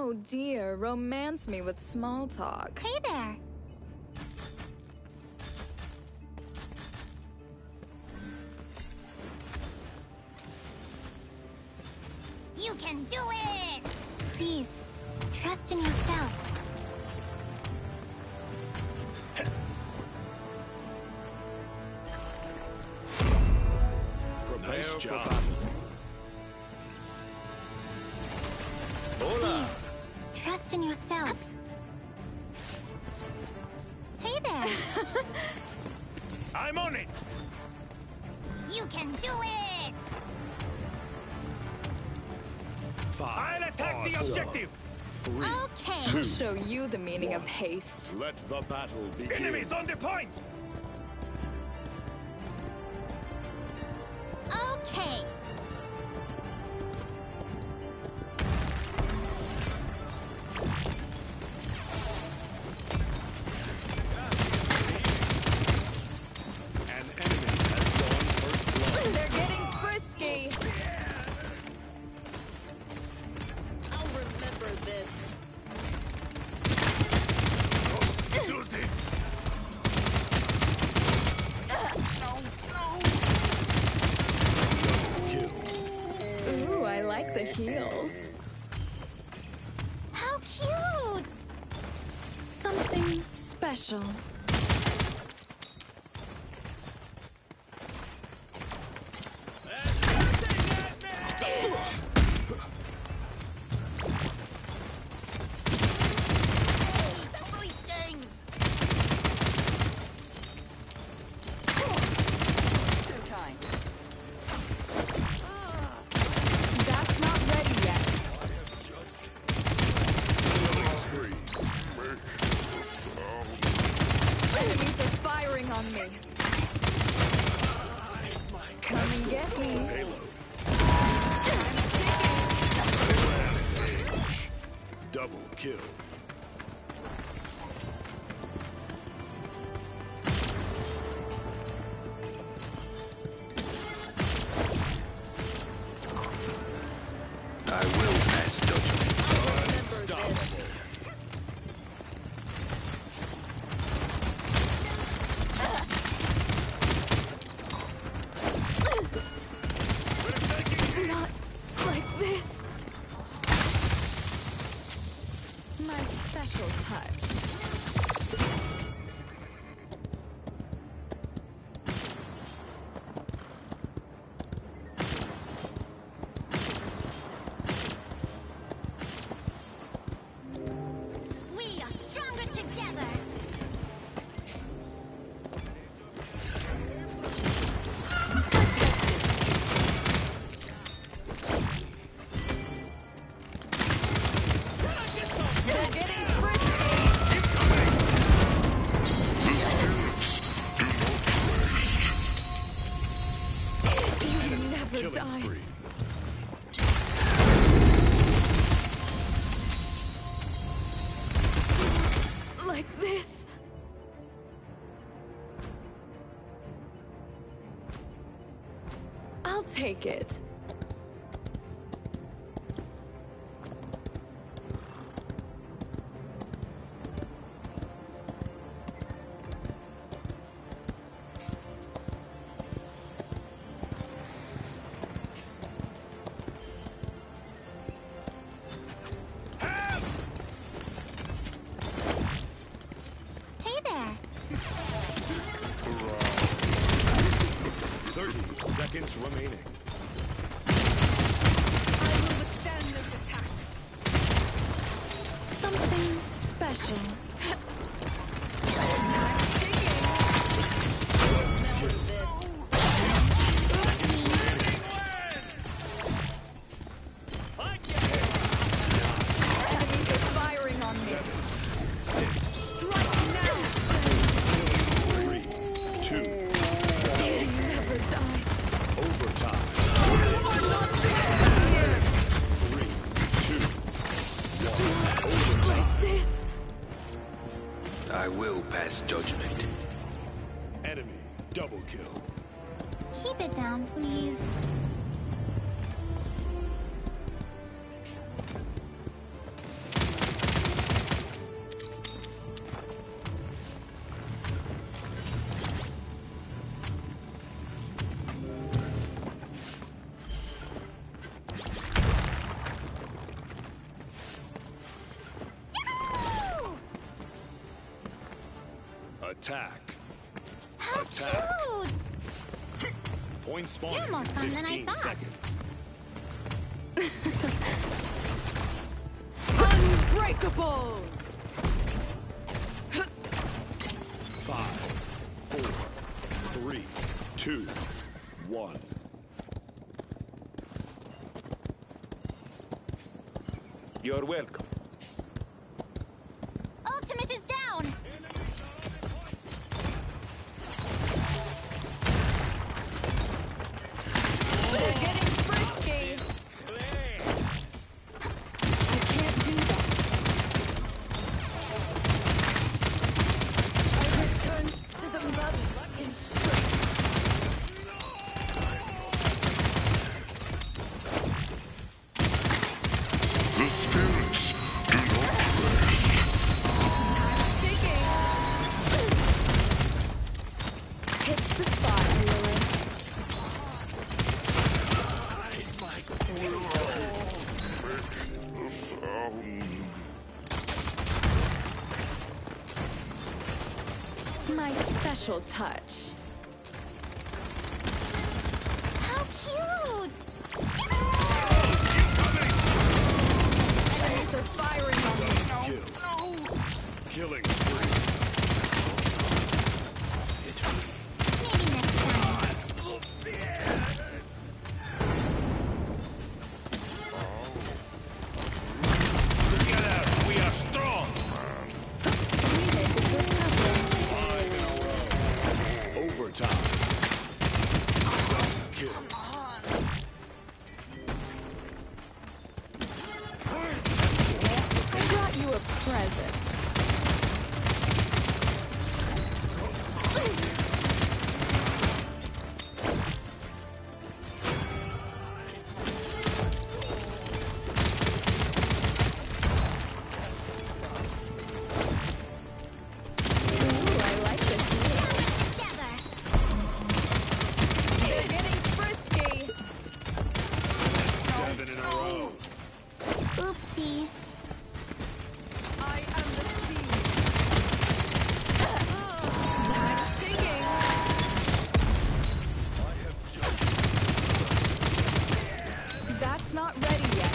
Oh dear, romance me with small talk. Hey there. You can do it! Please, trust in yourself. Nice job. Please, trust in yourself. Hey there. I'm on it. You can do it! I'll attack the objective. 3, Okay. I'll show you the meaning of haste. Let the battle begin. Enemies on the point. Okay. An enemy has gone first blood. They're getting frisky. I'll remember this. Do this. Kill. Ooh, I like the heels. How cute! Something special. That really stings! Too kind. That's not ready yet. Enemies are firing on me. Come and get me. Payload. Double kill. I will pass judgment. Unstoppable. Not like this. My special touch. We are stronger together! They're getting frisky. You never Killing die. spree. Like this. I'll take it. Hey there! 30 seconds remaining. I will withstand this attack. Something special. I'm digging. Remember this. Enemies are firing on me. 6, Strike now. 3, 2, He never dies. overtime. You are not dead. 3, 2, 1, overtime. Like this. I will pass judgment. Enemy double kill. Keep it down, please. Attack. How Attack. cute! Point spawn You're more in fun than I 15 thought. seconds. Unbreakable! 5, 4, 3, 2, 1. You're welcome. Ultimate is down! They're getting frisky! I can't do that. I return to the mud in The spirits do not rest. I'm digging. Hit the spot, Lily. My special touch. How cute! Enemies are firing on me. Kill. Killing spree. Maybe next time. Get out. We are strong. We make a good couple. Overtime. Kill. I brought you a present. Ooh, I like this meal. Together! They're getting frisky. 7 in a row. Oopsie. I am the sea. I'm digging. That's not ready yet.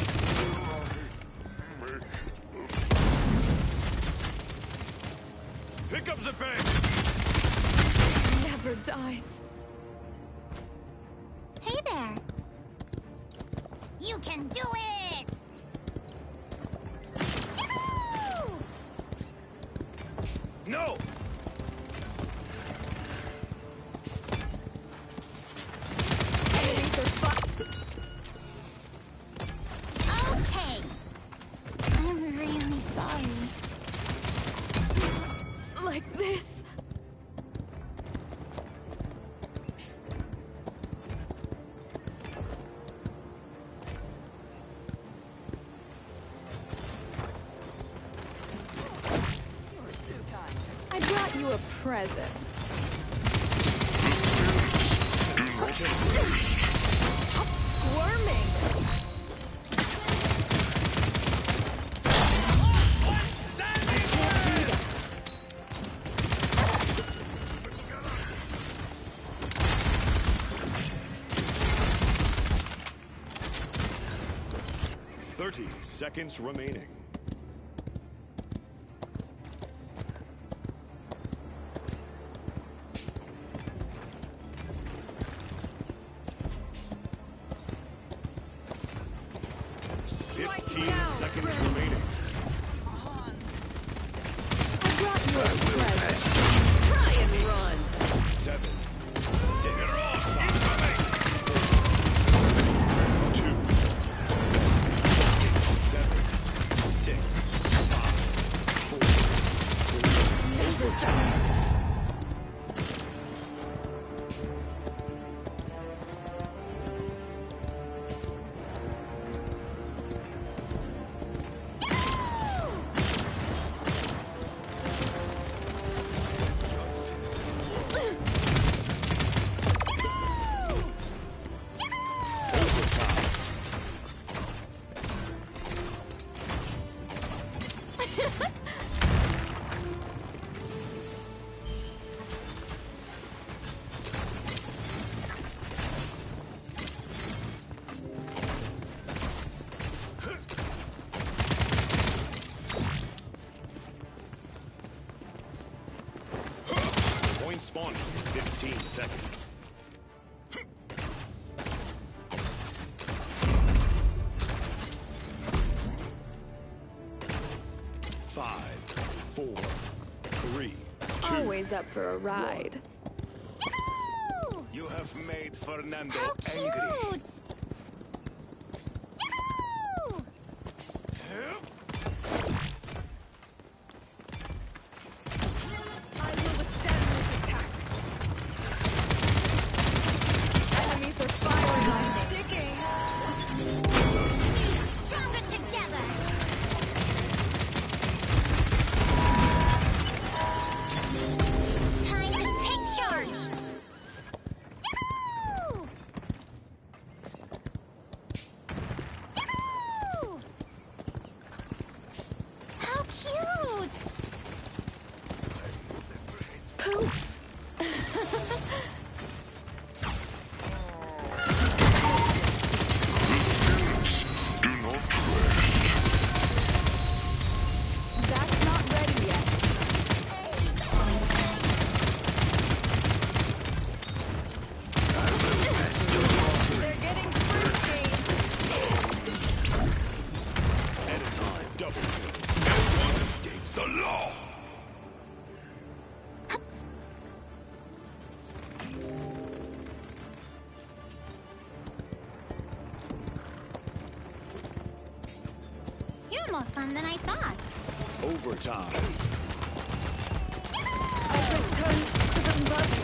Pick up the bank. Never dies. Hey there! You can do it! Yahoo! No. Enemies are Okay. I'm really sorry. like this. I brought you a present. Stop squirming. Seconds remaining. Strike 15 now, seconds friend. remaining. I brought you a present. Try and run. 7, 6, 5, 2, 7, Spawning in 15 seconds. Five, four, three, two. Always up for a ride. Yahoo! You have made Fernando How angry. cute! Yahoo! I will withstand this attack. Enemies are firing on me. Sticking. Stronger together! Time to take charge! Yahoo! Yahoo! How cute! Poof. Do not rest. That's not ready yet. They're getting fruity. Enemy double kill. No one escapes the law. You're more fun than I thought. Overtime. I return to the mud.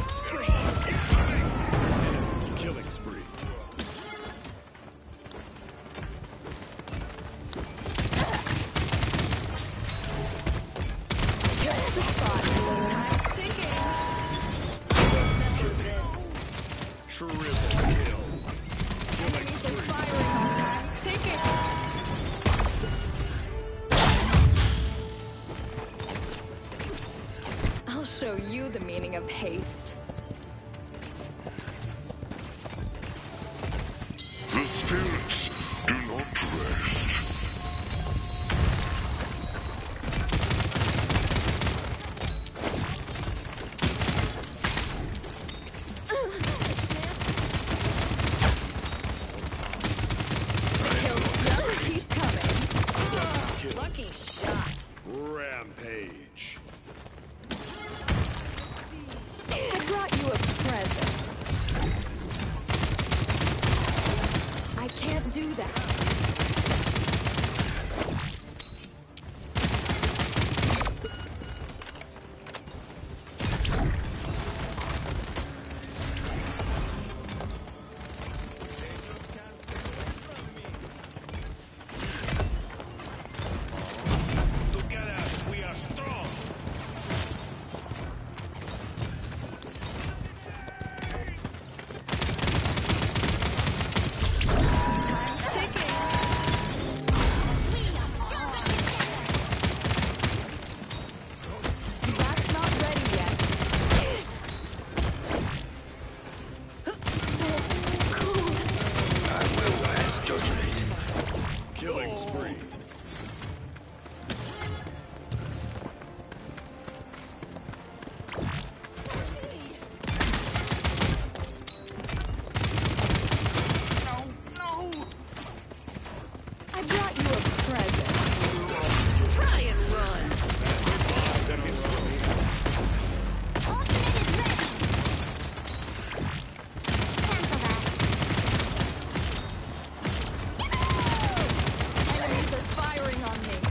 Enemy killing spree. Just the spot. Time's ticking. Remember this. Triple kill. Enemies are firing on time's ticking. I'll show you the meaning of haste. The spirits do not rest. He's coming. Kill. Lucky shot. Rampage. I brought you a present. I can't do that. Together, we are strong. Time's ticking. That's not ready yet. So cold. I will pass judgment. Killing spree. I brought you a present. Try and run. Seconds remaining. Ultimate is ready! Cancel that. Enemies are firing on me.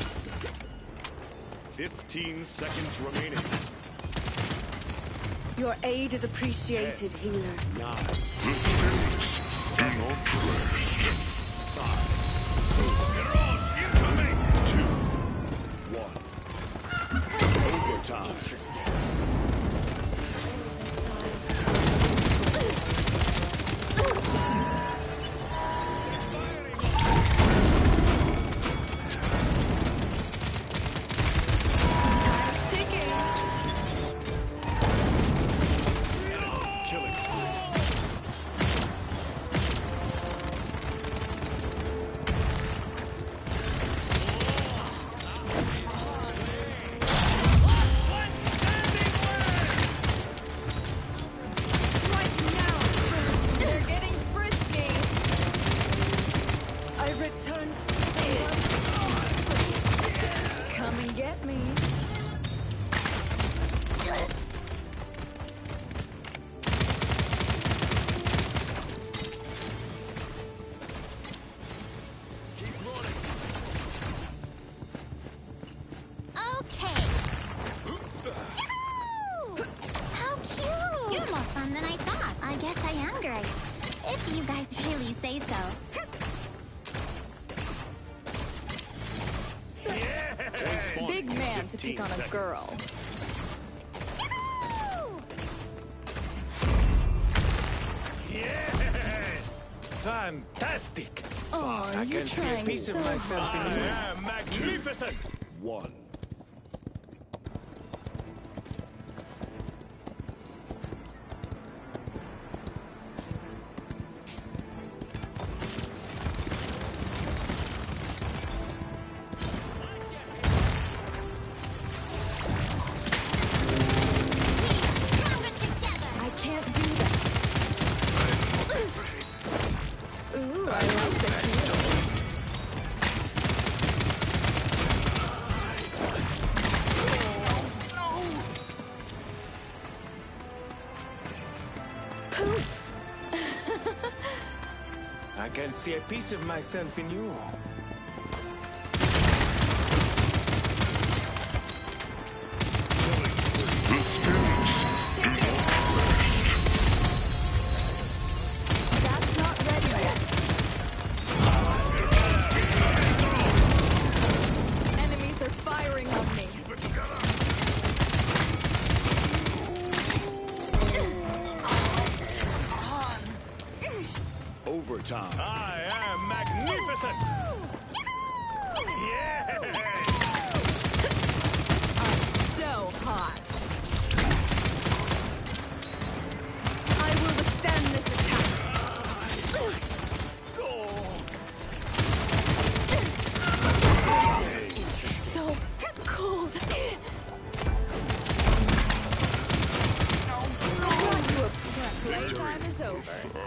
15 seconds remaining. Your aid is appreciated, healer. 9, The spirits do not rest. 5, Heroes incoming! 2, 1. Overtime. Time's ticking. Killing spree. Big man to pick on a girl. Yes! Fantastic! Oh, I you're can see a trying piece so of myself hard. in you. I am magnificent! 1. I can't do that. Ooh, I like the feeling. Poof. I can see a piece of myself in you. The spirits do not That's not ready yet. Enemies are firing on me. Overtime. I am magnificent! Yes! So hot. I will withstand this attack. So cold. Playtime is over.